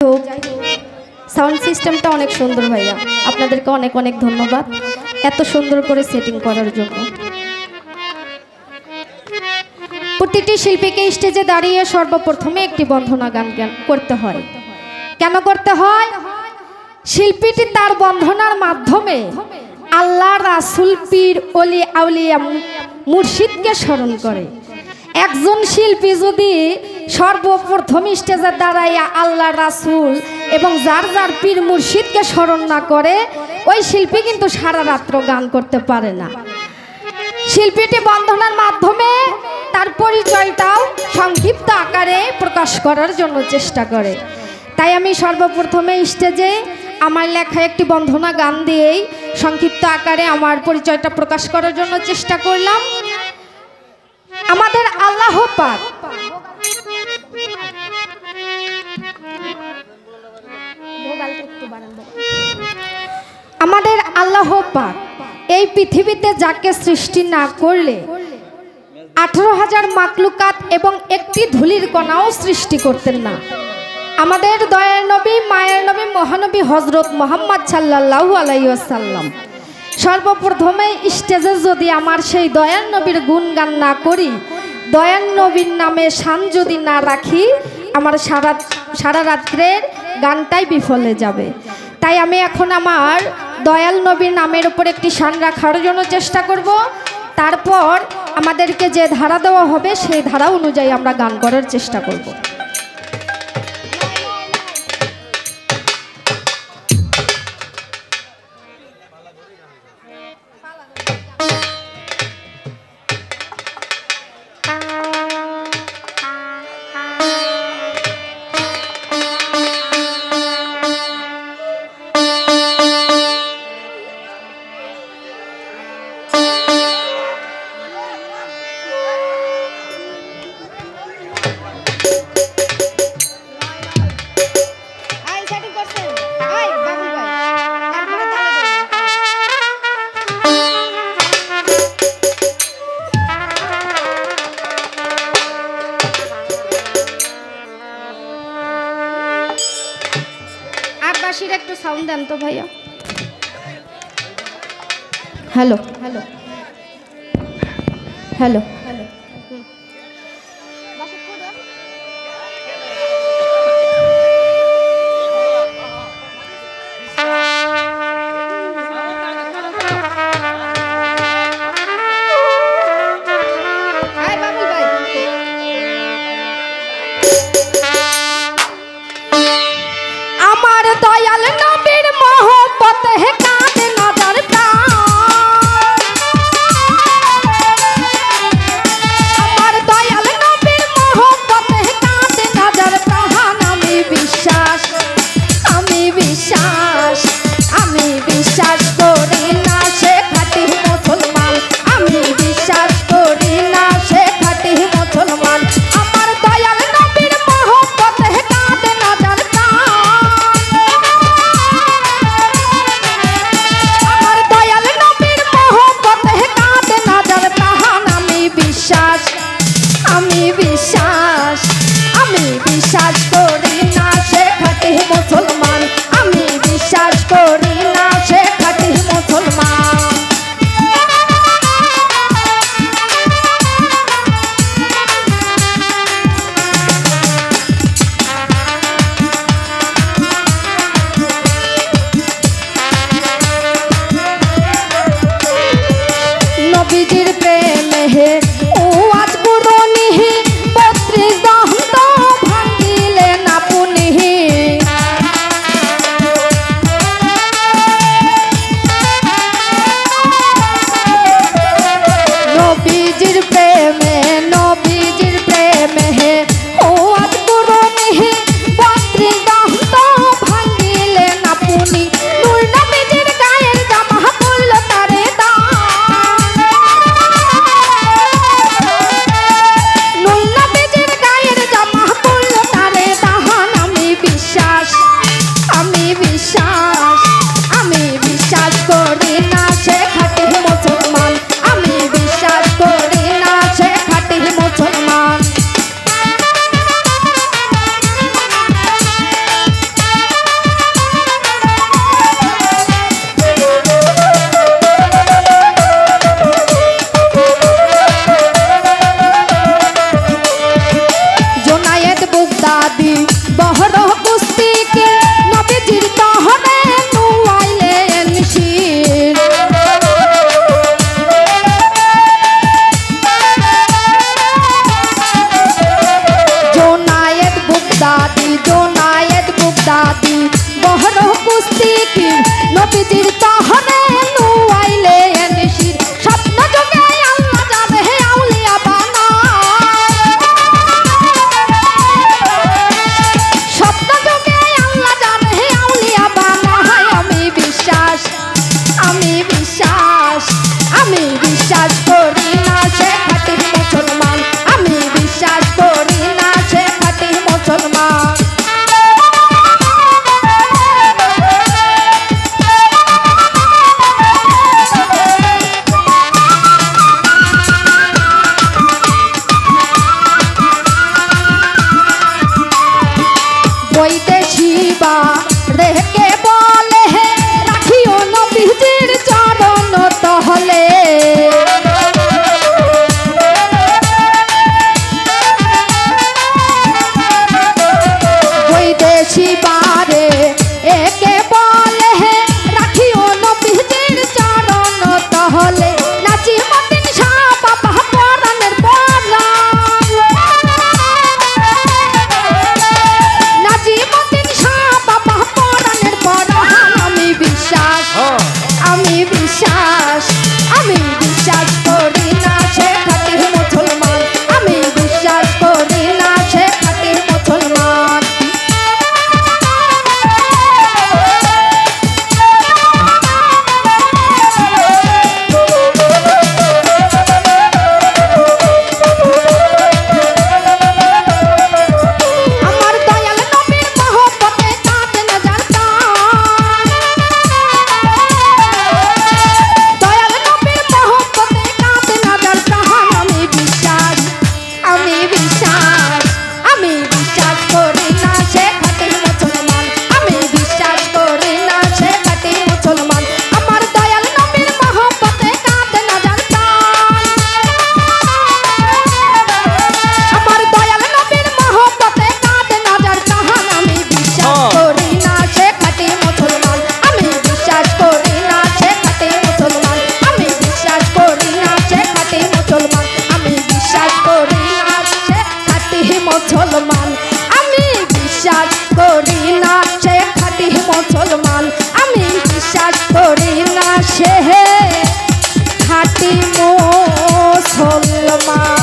হোক, সাউন্ড সিস্টেমটা অনেক সুন্দর ভাইয়া, আপনাদেরকে অনেক অনেক ধন্যবাদ এত সুন্দর করে সেটিং করার জন্য। প্রতিটি শিল্পীকে স্টেজে দাঁড়িয়ে সর্বপ্রথমে একটি বন্দনা গান করতে হয়। কেন করতে হয়? শিল্পীটি তার বন্দনার মাধ্যমে আল্লাহ, রাসূল, পীর, ওলি, আউলিয়া, মুর্শিদকে স্মরণ করে। একজন শিল্পী যদি সর্বপ্রথম স্টেজে দাঁড়াইয়া আল্লাহ, রাসূল এবং যার যার পীর মুর্শিদকে স্মরণ না করে, ওই শিল্পী কিন্তু সারা রাত্র গান করতে পারে না। শিল্পীটি বন্দনার মাধ্যমে তার পরিচয়টাও সংক্ষিপ্ত আকারে প্রকাশ করার জন্য চেষ্টা করে। তাই আমি সর্বপ্রথমে স্টেজে আমার লেখা একটি বন্দনা গান দিয়েই সংক্ষিপ্ত আকারে আমার পরিচয়টা প্রকাশ করার জন্য চেষ্টা করলাম। আমাদের আল্লাহ পাক আমাদের আল্লাহ পাক এই পৃথিবীতে যাকে সৃষ্টি না করলে 18,000 মাকলুকাত এবং একটি ধুলির কণাও সৃষ্টি করতেন না। আমাদের দয়ার নবী, মায়ের নবী, মহানবী হযরত মুহাম্মদ সাল্লাল্লাহু আলাইহি ওয়াসাল্লাম সর্বপ্রথমে স্টেজে যদি আমার সেই দয়ার নবীর গুণগান না করি, দয়ার নবীর নামে শান যদি না রাখি, আমার সারা রাত্রের গানটাই বিফলে যাবে। তাই আমি এখন আমার দয়াল নবীর নামের উপর একটি শান রাখার জন্য চেষ্টা করব। তারপর আমাদেরকে যে ধারা দেওয়া হবে সেই ধারা অনুযায়ী আমরা গান করার চেষ্টা করব। একটু সাউন্ড দেন তো ভাইয়া। হ্যালো হ্যালো হ্যালো হ্যালো বা রেখে বলে রাখিও নবীজির চরণ তহলে বৈদেশি বারে একে বলে রাখিও নবীজির চরণ তহলে নাজিমুদ্দিন শাহ বাবা পরাণের পরাণ নাজিমুদ্দিন শাহ বাবা পরাণের পরাণ আমি বিশ্বাস করি না সে খাঁটি মুসলমান আমি বিশ্বাস করি না সে খাঁটি মুসলমান মুসলমান আমি বিশ্বাস করি না সে খাঁটি মুসলমান আমি বিশ্বাস করি না সে খাঁটি মুসলমান।